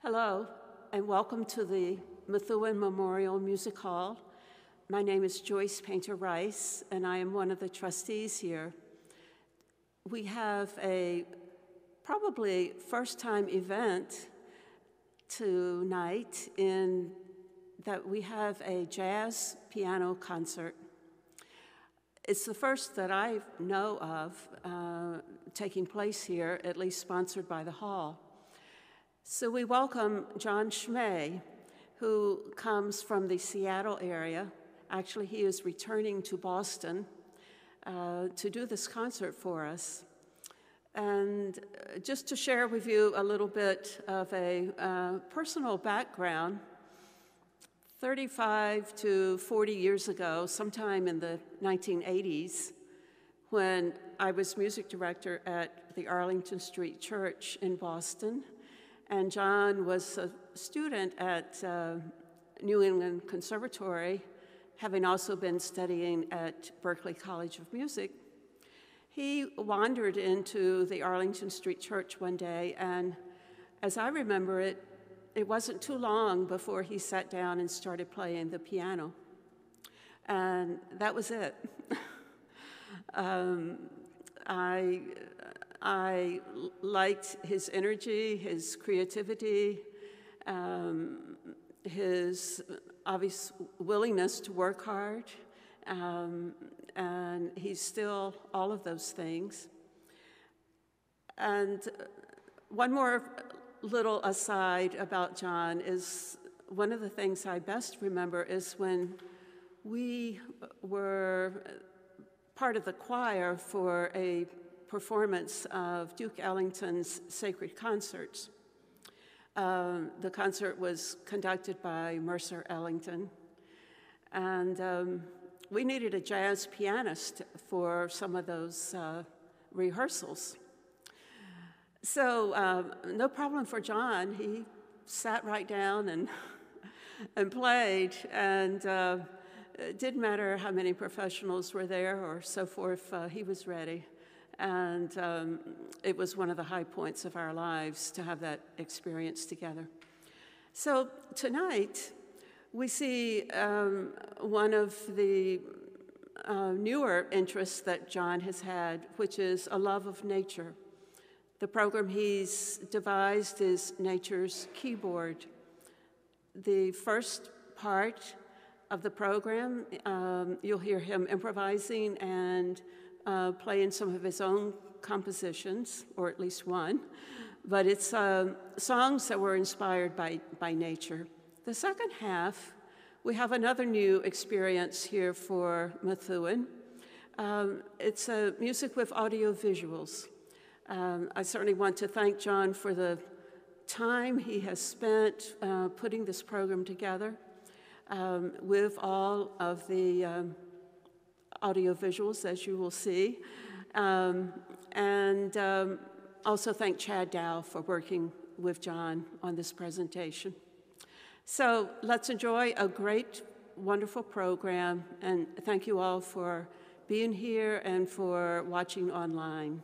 Hello, and welcome to the Methuen Memorial Music Hall. My name is Joyce Painter Rice, and I am one of the trustees here. We have a probably first-time event tonight in that we have a jazz piano concert. It's the first that I know of taking place here, at least sponsored by the Hall. So we welcome John Chmaj, who comes from the Seattle area. Actually, he is returning to Boston to do this concert for us. And just to share with you a little bit of a personal background, 35 to 40 years ago, sometime in the 1980s, when I was music director at the Arlington Street Church in Boston, and John was a student at New England Conservatory, having also been studying at Berklee College of Music. He wandered into the Arlington Street Church one day, and as I remember it, it wasn't too long before he sat down and started playing the piano. And that was it. I liked his energy, his creativity, his obvious willingness to work hard, and he's still all of those things. And one more little aside about John is one of the things I best remember is when we were part of the choir for a performance of Duke Ellington's Sacred Concerts. The concert was conducted by Mercer Ellington, and we needed a jazz pianist for some of those rehearsals. So no problem for John. He sat right down and played, and it didn't matter how many professionals were there or so forth, he was ready. And it was one of the high points of our lives to have that experience together. So tonight, we see one of the newer interests that John has had, which is a love of nature. The program he's devised is Nature's Keyboard. The first part of the program, you'll hear him improvising and playing some of his own compositions, or at least one, but it's songs that were inspired by nature. The second half, we have another new experience here for Methuen. It's music with audio visuals. I certainly want to thank John for the time he has spent putting this program together with all of the audio visuals, as you will see, and also thank Chad Dow for working with John on this presentation. So let's enjoy a great, wonderful program, and thank you all for being here and for watching online.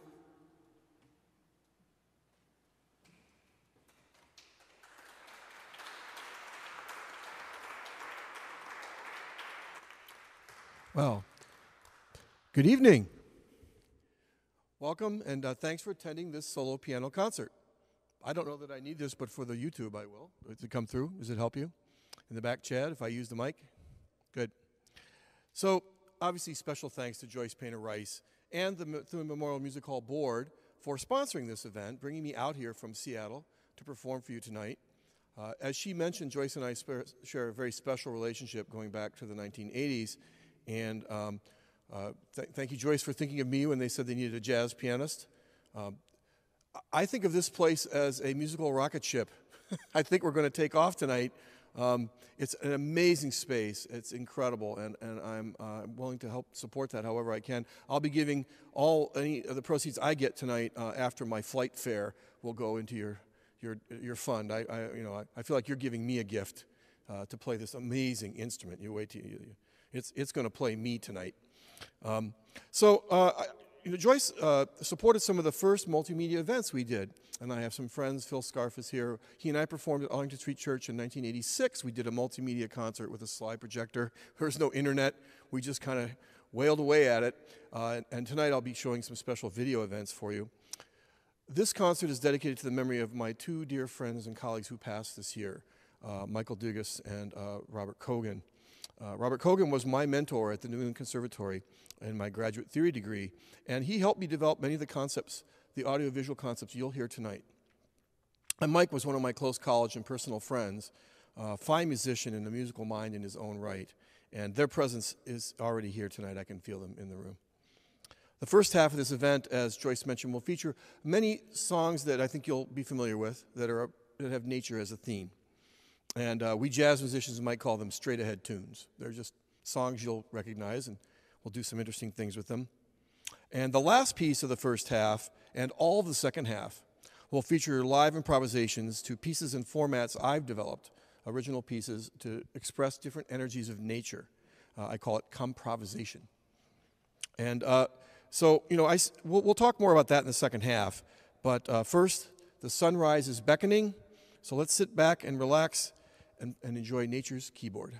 Well, good evening. Welcome, and thanks for attending this solo piano concert. I don't know that I need this, but for the YouTube I will. Does it come through? Does it help you? In the back, Chad, if I use the mic? Good. So, obviously, special thanks to Joyce Painter Rice and the Methuen Memorial Music Hall Board for sponsoring this event, bringing me out here from Seattle to perform for you tonight. As she mentioned, Joyce and I share a very special relationship going back to the 1980s. And thank you, Joyce, for thinking of me when they said they needed a jazz pianist. I think of this place as a musical rocket ship. I think we're going to take off tonight. It's an amazing space. It's incredible, and I'm willing to help support that however I can. I'll be giving any of the proceeds I get tonight after my flight fare will go into your fund. I feel like you're giving me a gift to play this amazing instrument. You wait till it's going to play me tonight. Joyce supported some of the first multimedia events we did. And I have some friends, Phil Scarf is here. He and I performed at Arlington Street Church in 1986. We did a multimedia concert with a slide projector. There was no internet. We just kind of wailed away at it. And tonight I'll be showing some special video events for you. This concert is dedicated to the memory of my two dear friends and colleagues who passed this year, Michael Dugas and Robert Cogan. Robert Cogan was my mentor at the New England Conservatory in my graduate theory degree, and he helped me develop many of the concepts, the audiovisual concepts you'll hear tonight. And Mike was one of my close college and personal friends, a fine musician and a musical mind in his own right, and their presence is already here tonight. I can feel them in the room. The first half of this event, as Joyce mentioned, will feature many songs that I think you'll be familiar with that have nature as a theme. And we jazz musicians might call them straight-ahead tunes. They're just songs you'll recognize, and we'll do some interesting things with them. And the last piece of the first half, and all of the second half, will feature live improvisations to pieces and formats I've developed, original pieces to express different energies of nature. I call it comprovisation. And so, we'll talk more about that in the second half. But first, the sunrise is beckoning, so let's sit back and relax and enjoy nature's keyboard.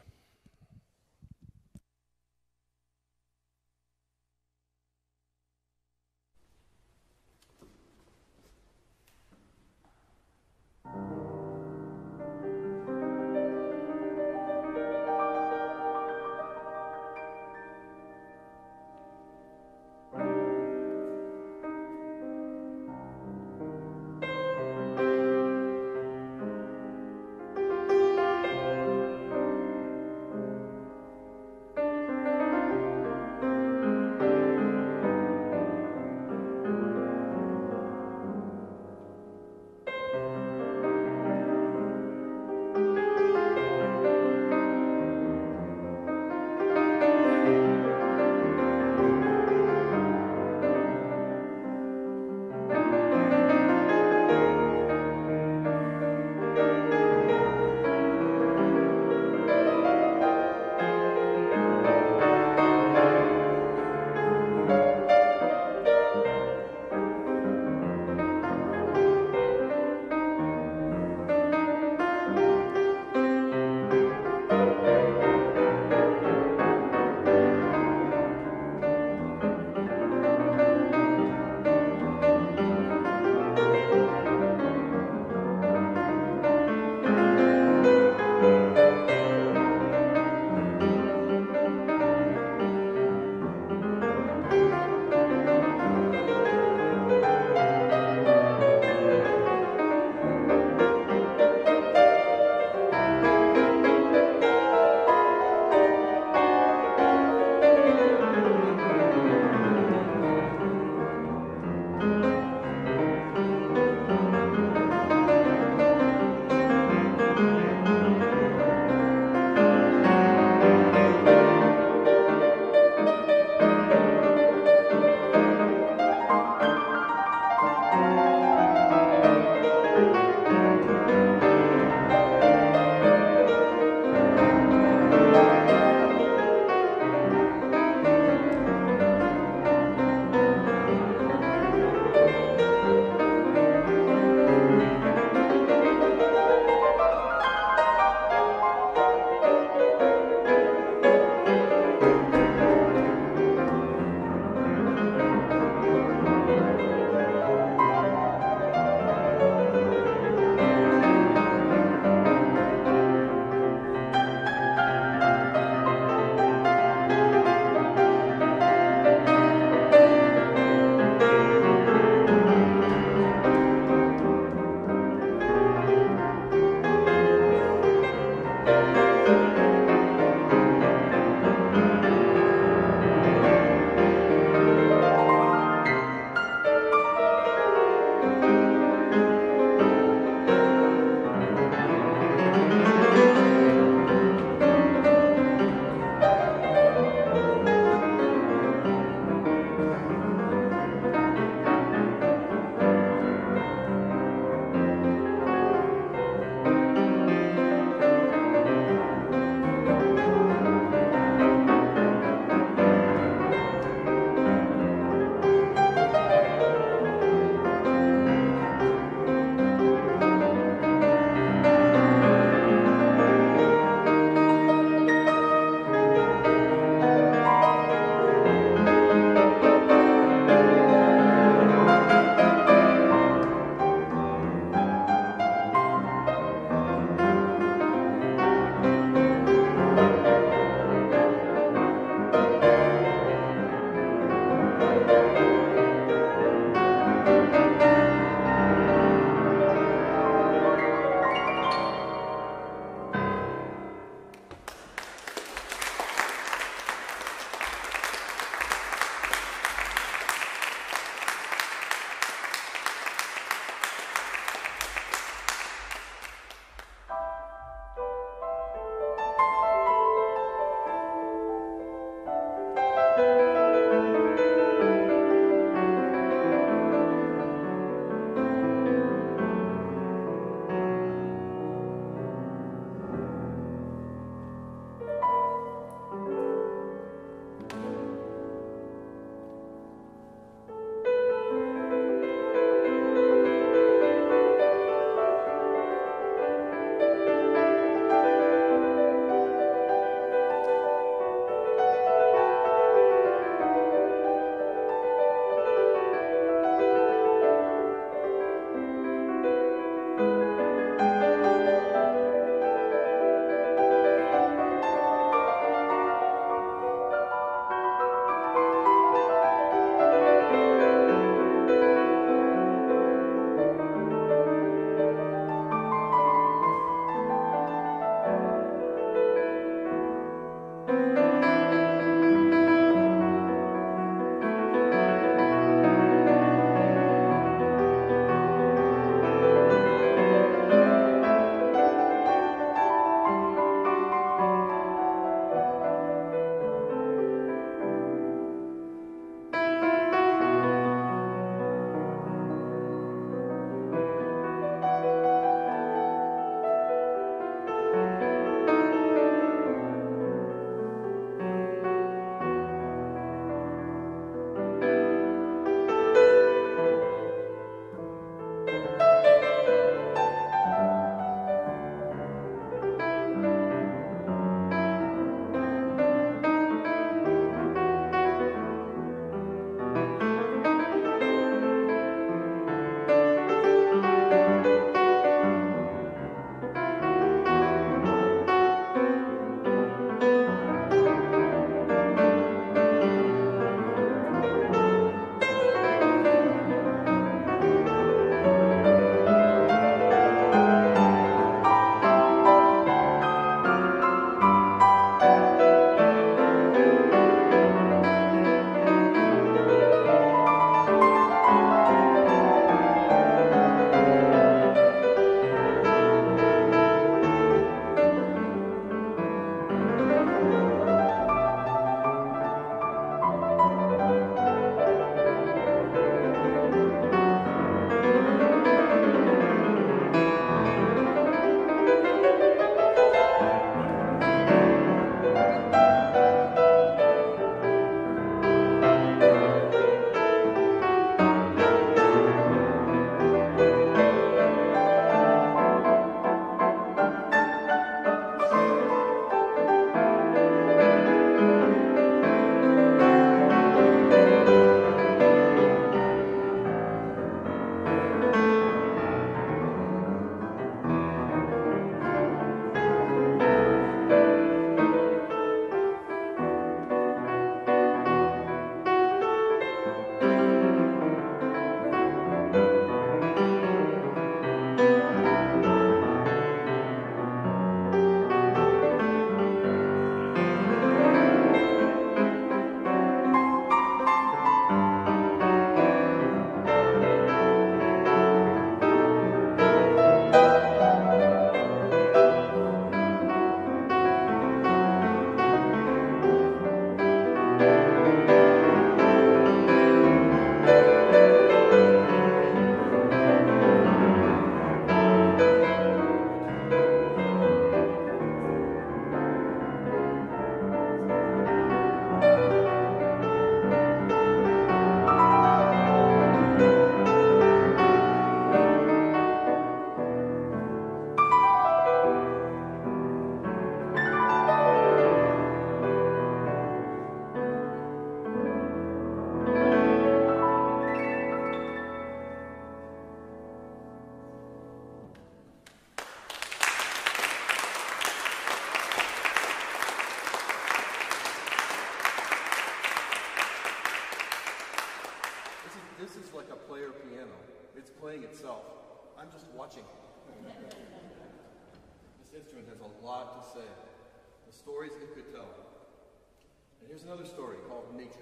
a lot to say. The stories it could tell. And here's another story called Nature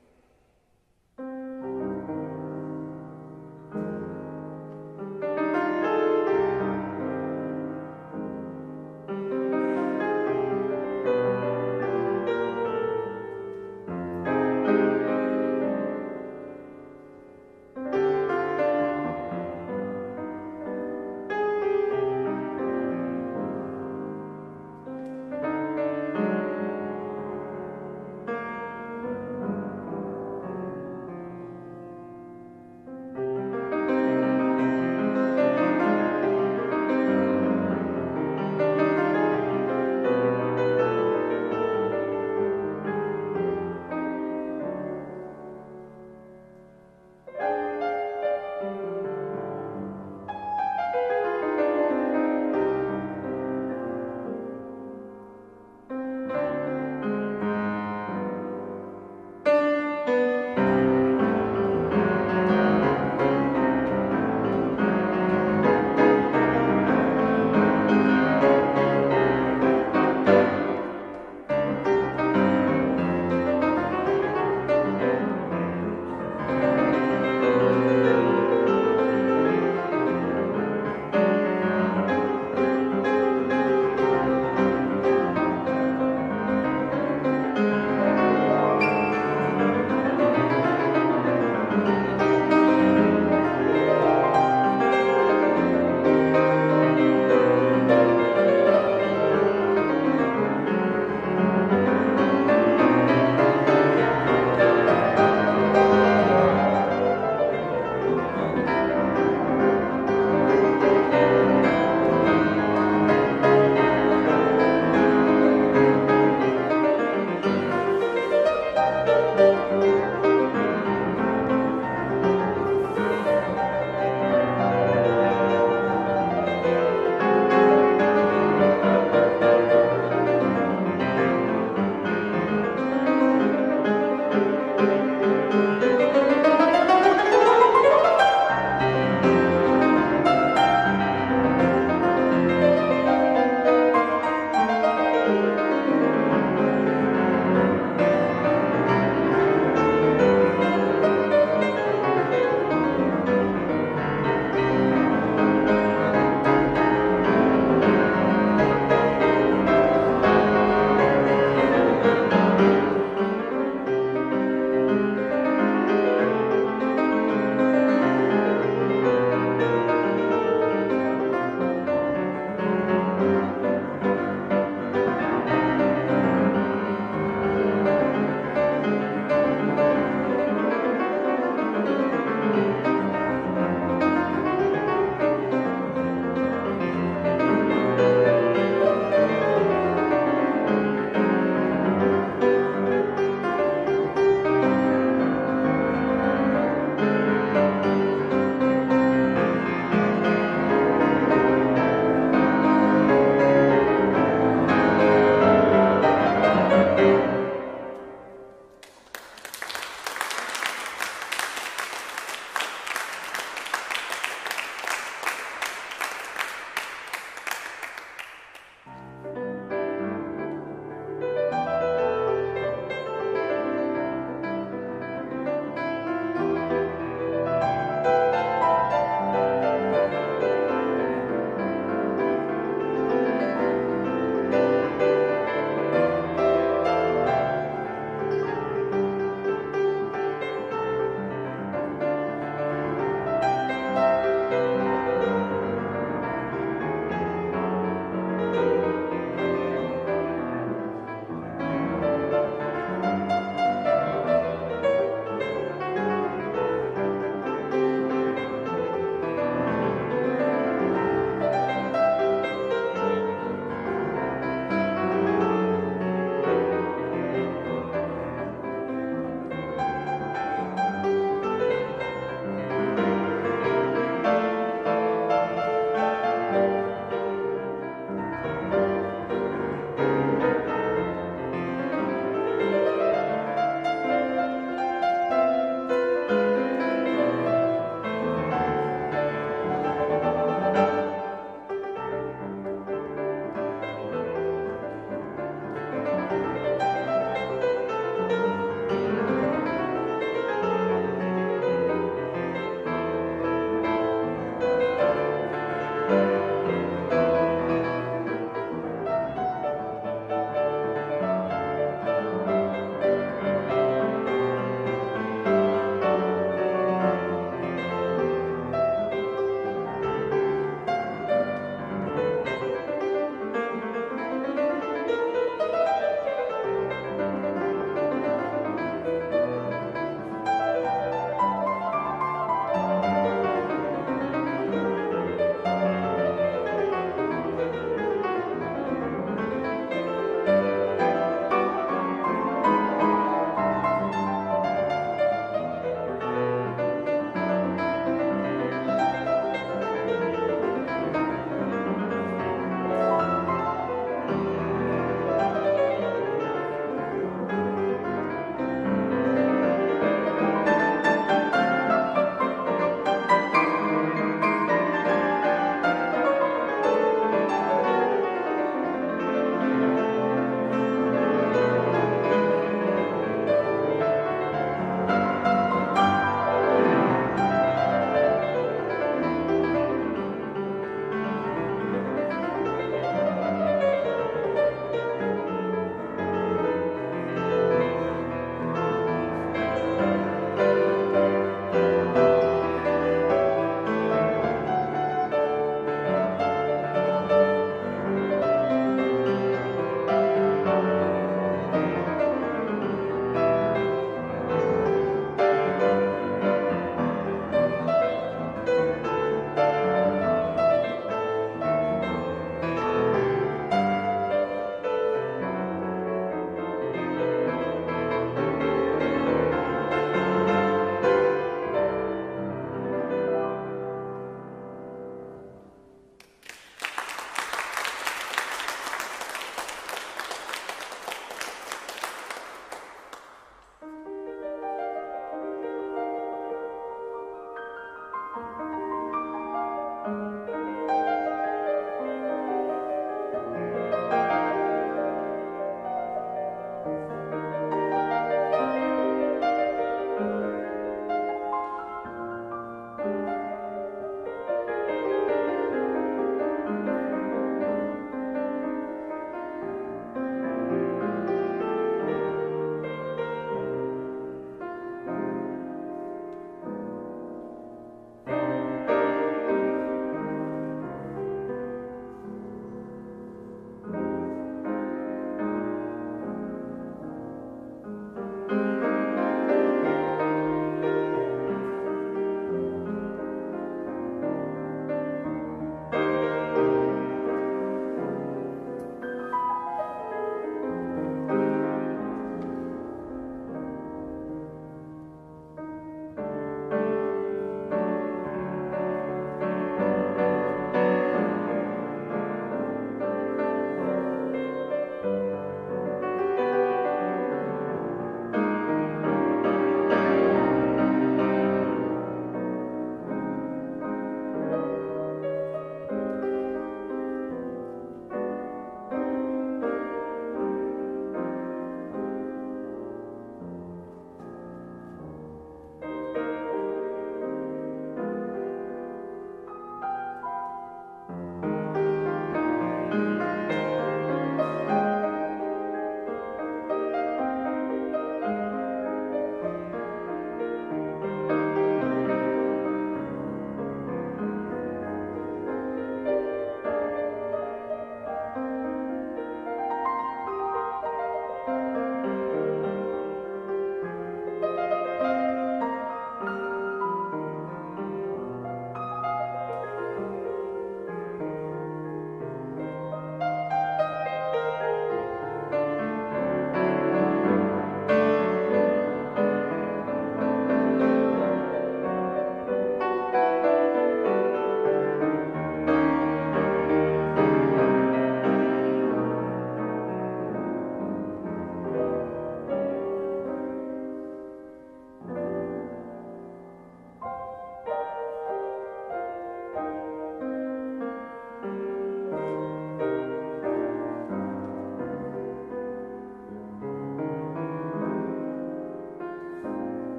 Boy.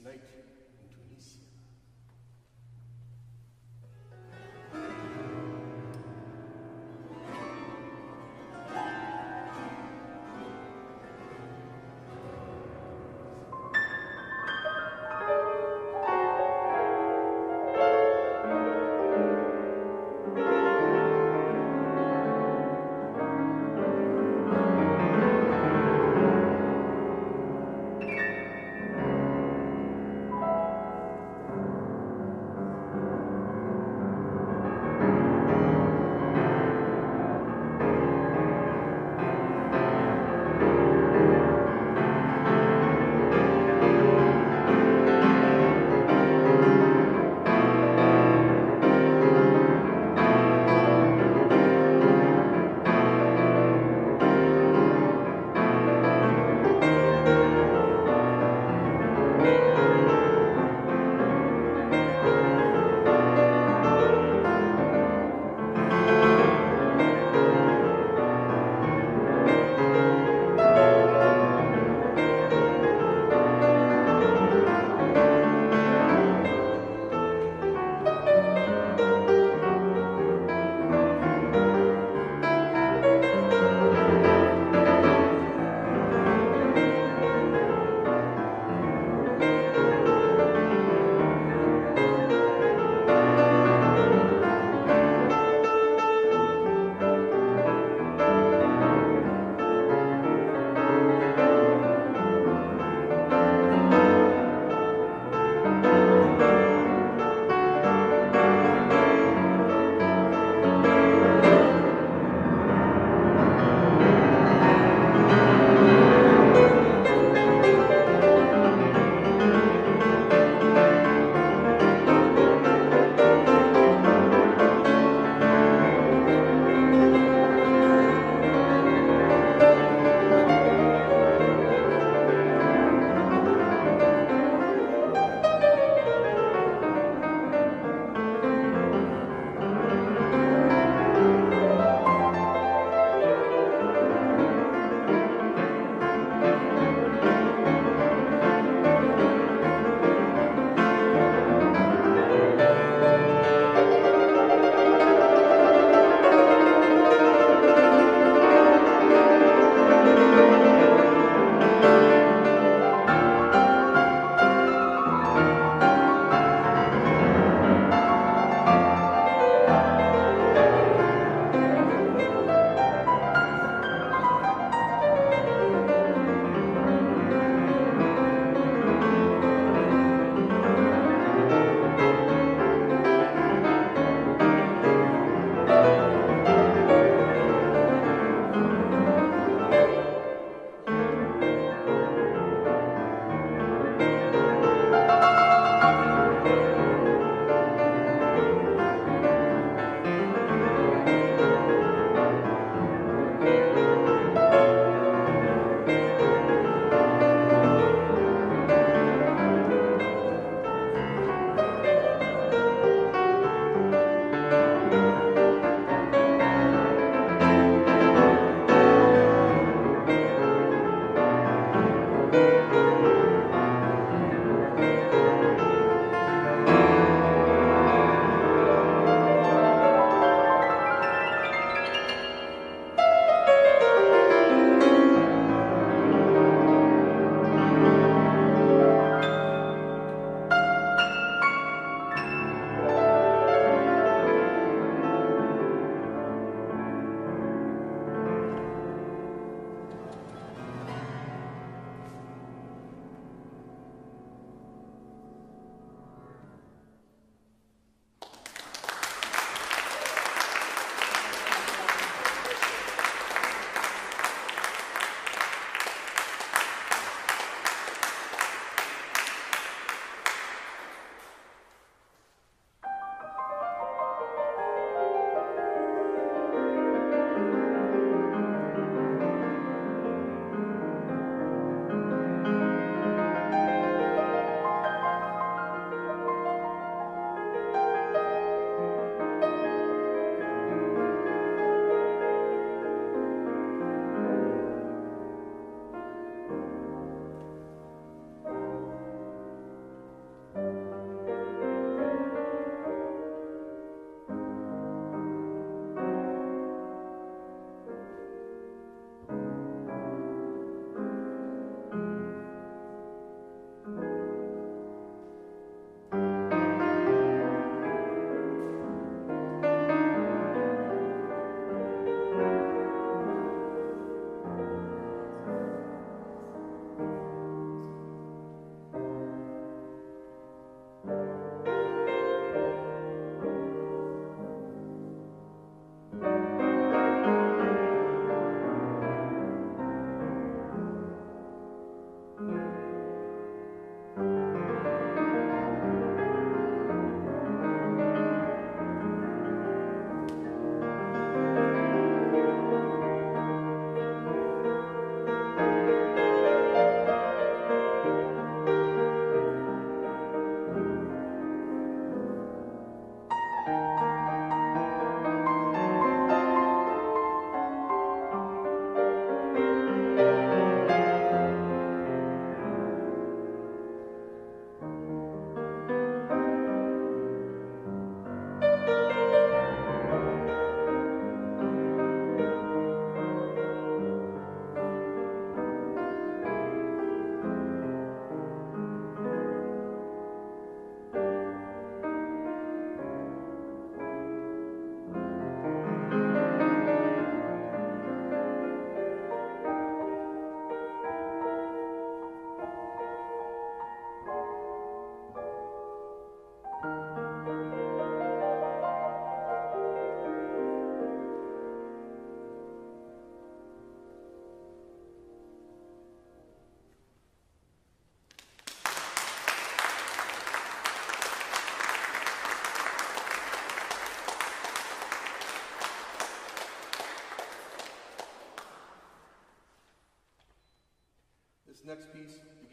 night in Tunisia.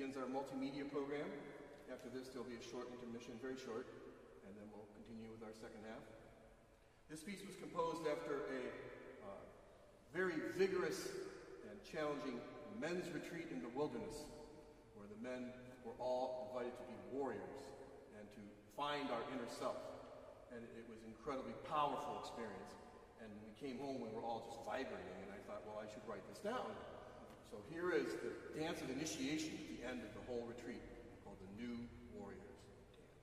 begins our multimedia program. After this, there'll be a short intermission, very short, and then we'll continue with our second half. This piece was composed after a very vigorous and challenging men's retreat in the wilderness, where the men were all invited to be warriors and to find our inner self. And it was an incredibly powerful experience. And when we came home, we were all just vibrating, and I thought, well, I should write this down. So here is the dance of initiation at the end of the whole retreat, called the New Warriors Dance.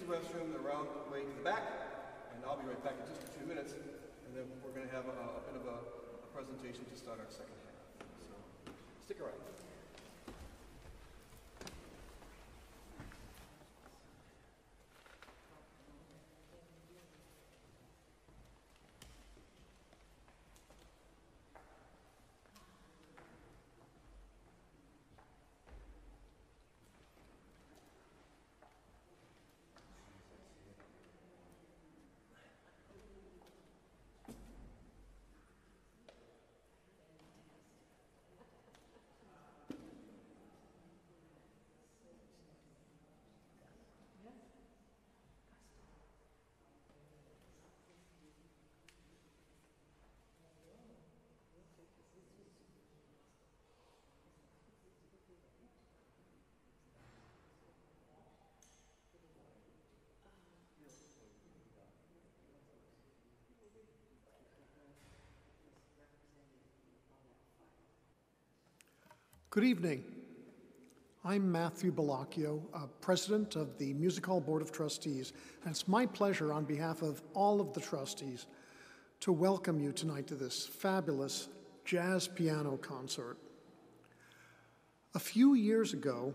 bequest room, around the way to the back, and I'll be right back in just a few minutes, and then we're going to have a bit of a presentation to start our second half. So stick around. Good evening. I'm Matthew Bellacchio, President of the Music Hall Board of Trustees, and it's my pleasure on behalf of all of the trustees to welcome you tonight to this fabulous jazz piano concert. A few years ago,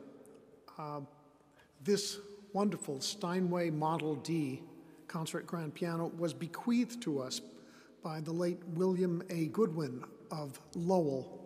this wonderful Steinway Model D concert grand piano was bequeathed to us by the late William A. Goodwin of Lowell.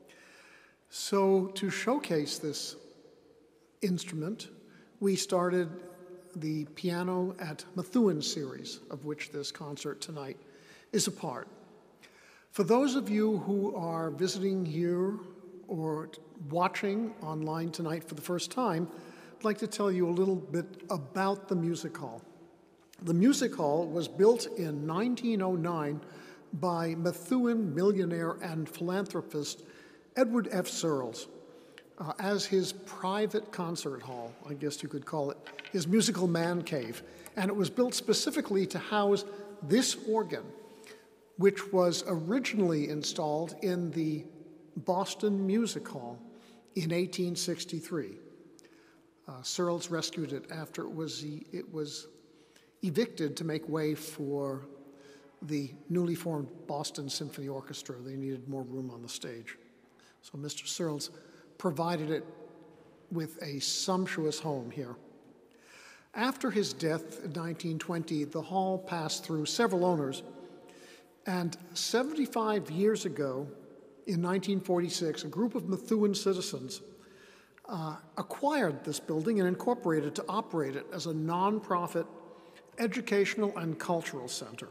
So to showcase this instrument, we started the Piano at Methuen series, of which this concert tonight is a part. For those of you who are visiting here or watching online tonight for the first time, I'd like to tell you a little bit about the music hall. The music hall was built in 1909 by Methuen millionaire and philanthropist Edward F. Searles as his private concert hall, I guess you could call it, his musical man cave. And it was built specifically to house this organ, which was originally installed in the Boston Music Hall in 1863. Searles rescued it after it was evicted to make way for the newly formed Boston Symphony Orchestra. They needed more room on the stage. So Mr. Searles provided it with a sumptuous home here. After his death in 1920, the hall passed through several owners, and 75 years ago, in 1946, a group of Methuen citizens acquired this building and incorporated it to operate it as a nonprofit educational and cultural center.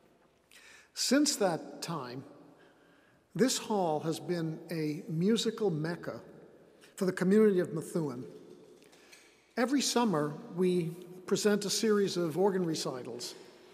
Since that time, this hall has been a musical mecca for the community of Methuen. Every summer, we present a series of organ recitals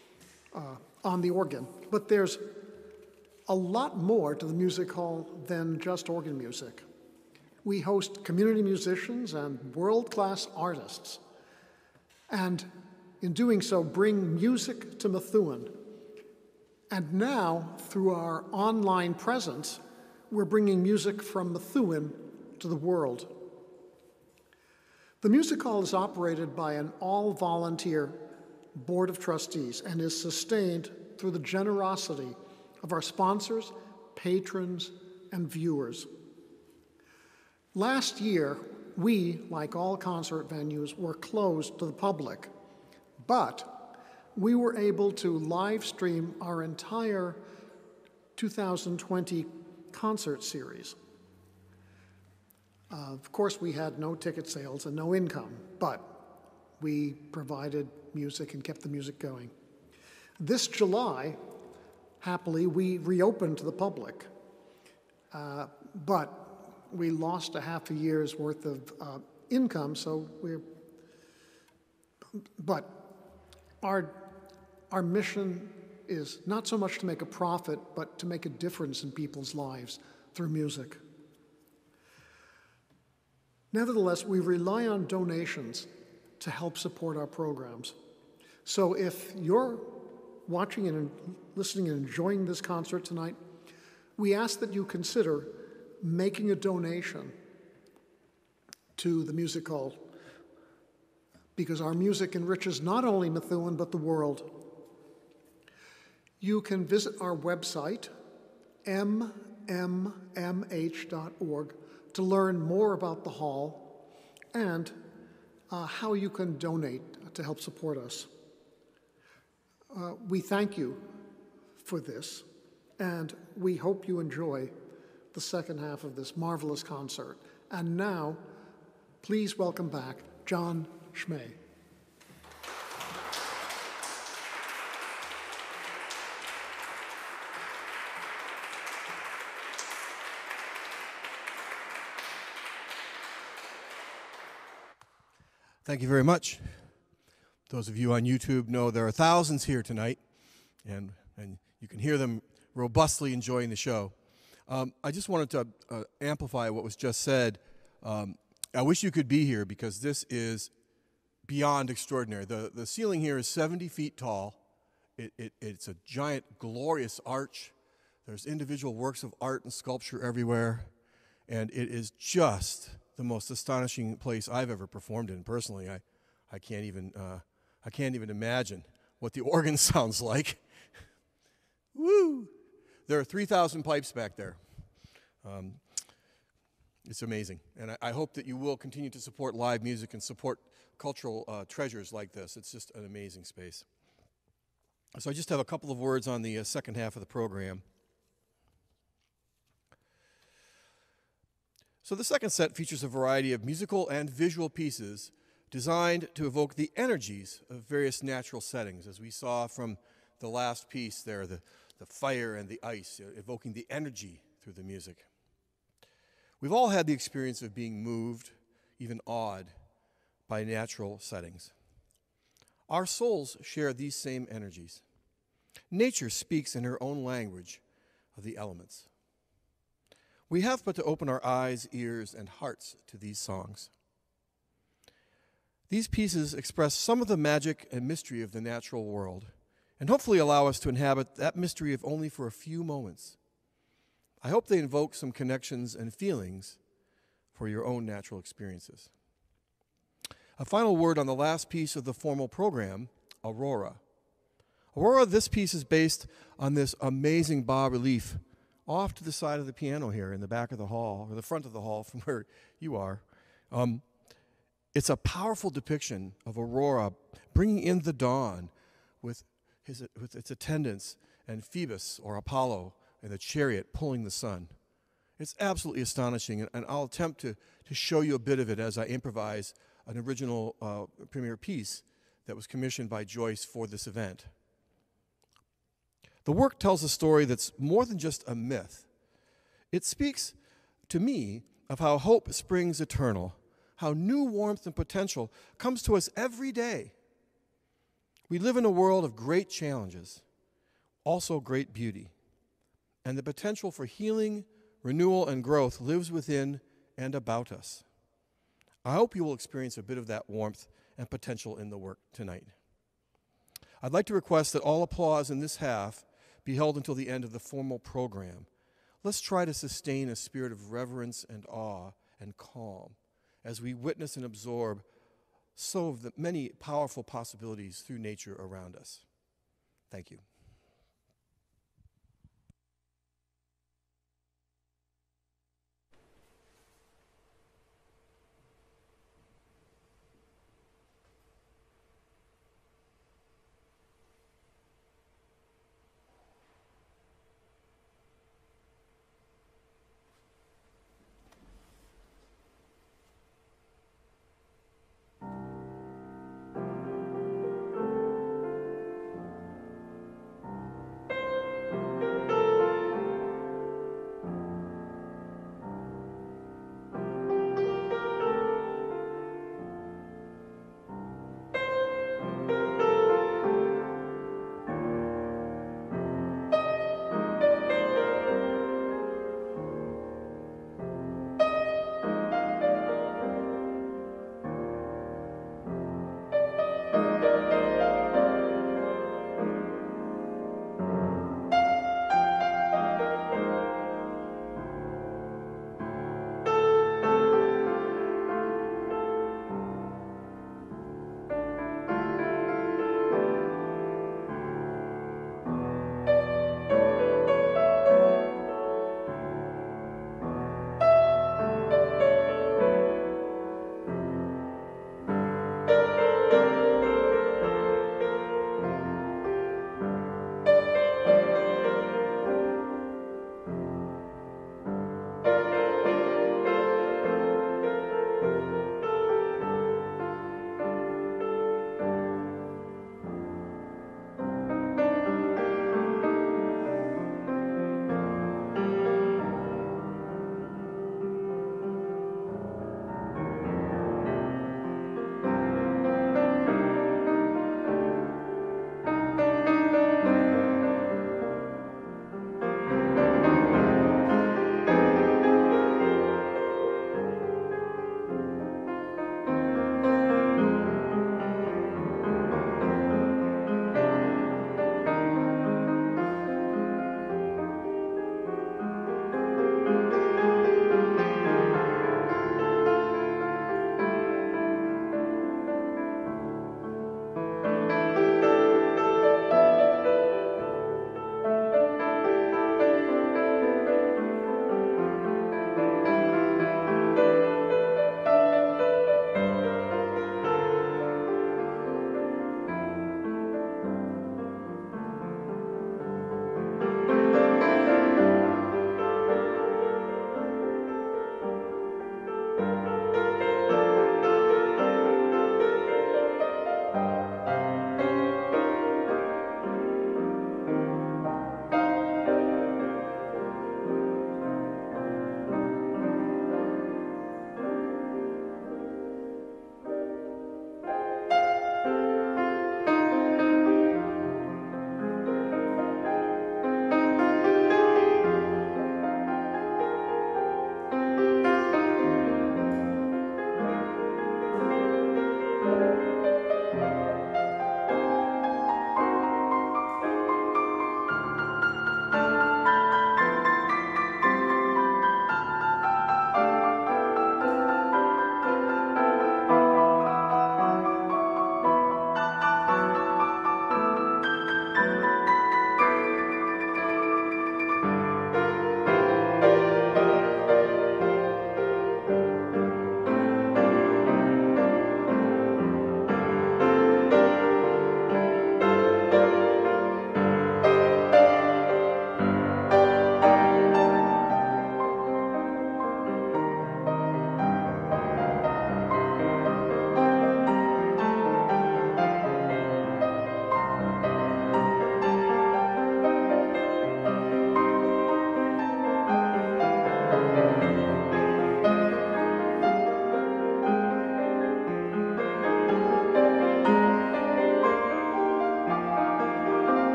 on the organ, but there's a lot more to the music hall than just organ music. We host community musicians and world-class artists, and in doing so, bring music to Methuen. And now, through our online presence, we're bringing music from Methuen to the world. The music hall is operated by an all-volunteer board of trustees and is sustained through the generosity of our sponsors, patrons, and viewers. Last year, we, like all concert venues, were closed to the public, but we were able to live stream our entire 2020 concert series. Of course, we had no ticket sales and no income, but we provided music and kept the music going. This July, happily, we reopened to the public, but we lost a half a year's worth of income, so but our mission is not so much to make a profit, but to make a difference in people's lives through music. Nevertheless, we rely on donations to help support our programs. So if you're watching and listening and enjoying this concert tonight, we ask that you consider making a donation to the music hall because our music enriches not only Methuen, but the world. You can visit our website, mmmh.org, to learn more about the hall and how you can donate to help support us. We thank you for this, and we hope you enjoy the second half of this marvelous concert. And now, please welcome back John Chmaj. Thank you very much. Those of you on YouTube know there are thousands here tonight, and you can hear them robustly enjoying the show. I just wanted to amplify what was just said. I wish you could be here because this is beyond extraordinary. The ceiling here is 70 feet tall. It's a giant, glorious arch. There's individual works of art and sculpture everywhere, and it is just the most astonishing place I've ever performed in. Personally, I can't even imagine what the organ sounds like. Woo! There are 3,000 pipes back there. It's amazing, and I hope that you will continue to support live music and support cultural treasures like this. It's just an amazing space. So I just have a couple of words on the second half of the program. So the second set features a variety of musical and visual pieces designed to evoke the energies of various natural settings, as we saw from the last piece there, the fire and the ice, evoking the energy through the music. We've all had the experience of being moved, even awed, by natural settings. Our souls share these same energies. Nature speaks in her own language of the elements. We have but to open our eyes, ears, and hearts to these songs. These pieces express some of the magic and mystery of the natural world, and hopefully allow us to inhabit that mystery if only for a few moments. I hope they invoke some connections and feelings for your own natural experiences. A final word on the last piece of the formal program, Aurora. Aurora, this piece is based on this amazing bas-relief off to the side of the piano here in the back of the hall, or the front of the hall from where you are. It's a powerful depiction of Aurora bringing in the dawn with its attendants and Phoebus or Apollo and the chariot pulling the sun. It's absolutely astonishing, and I'll attempt to show you a bit of it as I improvise an original premiere piece that was commissioned by Joyce for this event. The work tells a story that's more than just a myth. It speaks to me of how hope springs eternal, how new warmth and potential comes to us every day. We live in a world of great challenges, also great beauty, and the potential for healing, renewal, and growth lives within and about us. I hope you will experience a bit of that warmth and potential in the work tonight. I'd like to request that all applause in this half be held until the end of the formal program. Let's try to sustain a spirit of reverence and awe and calm as we witness and absorb so of the many powerful possibilities through nature around us. Thank you.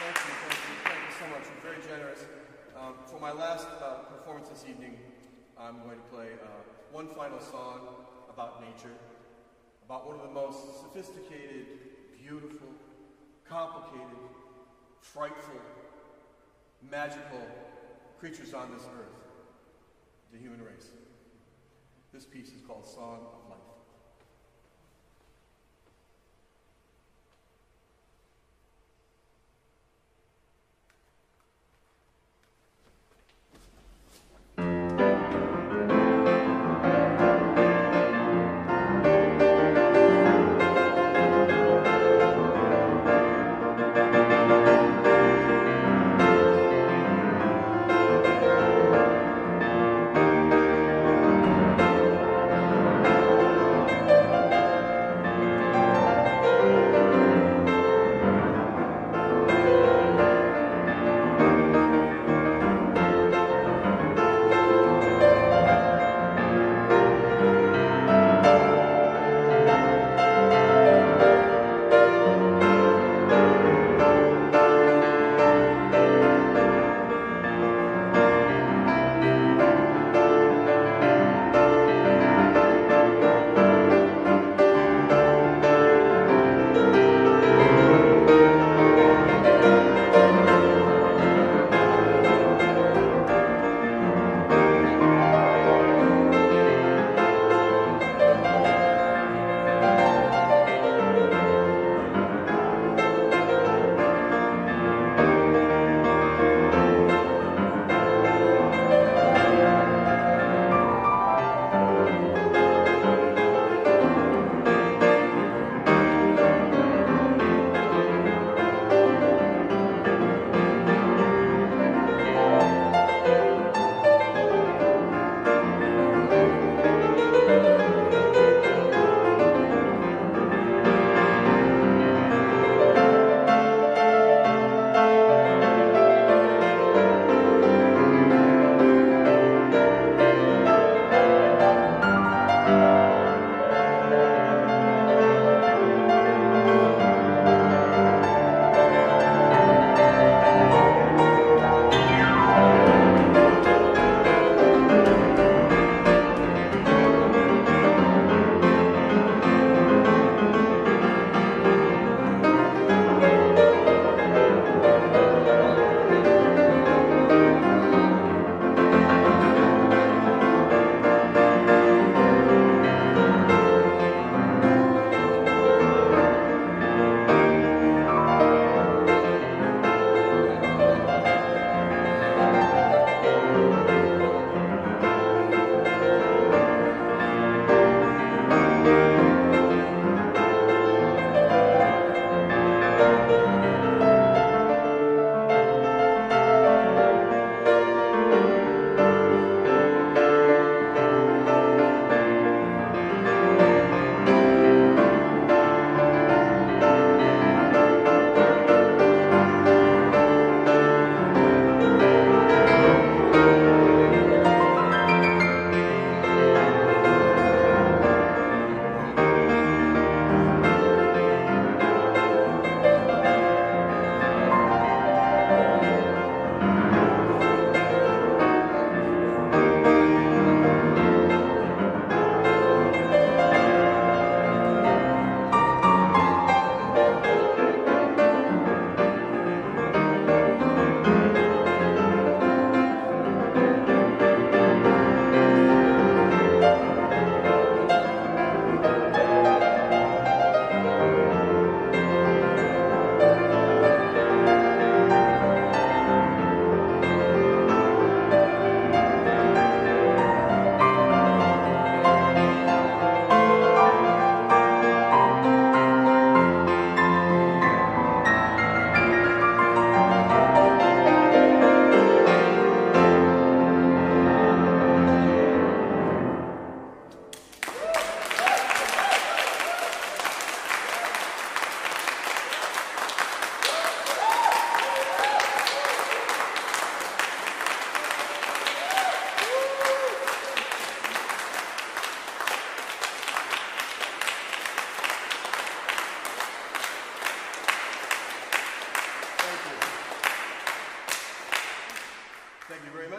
Thank you so much. You're very generous. For my last performance this evening, I'm going to play one final song about nature, about one of the most sophisticated, beautiful, complicated, frightful, magical creatures on this earth, the human race. This piece is called Song of Life.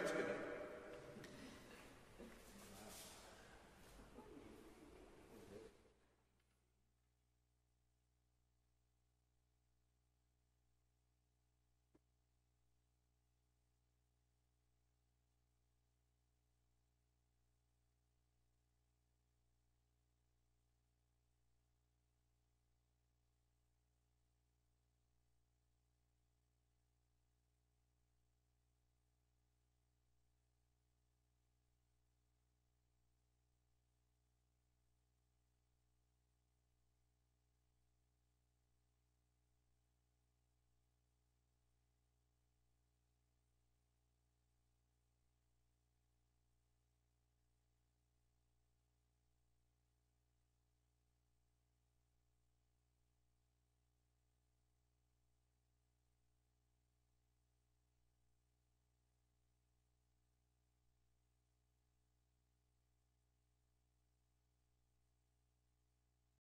good enough.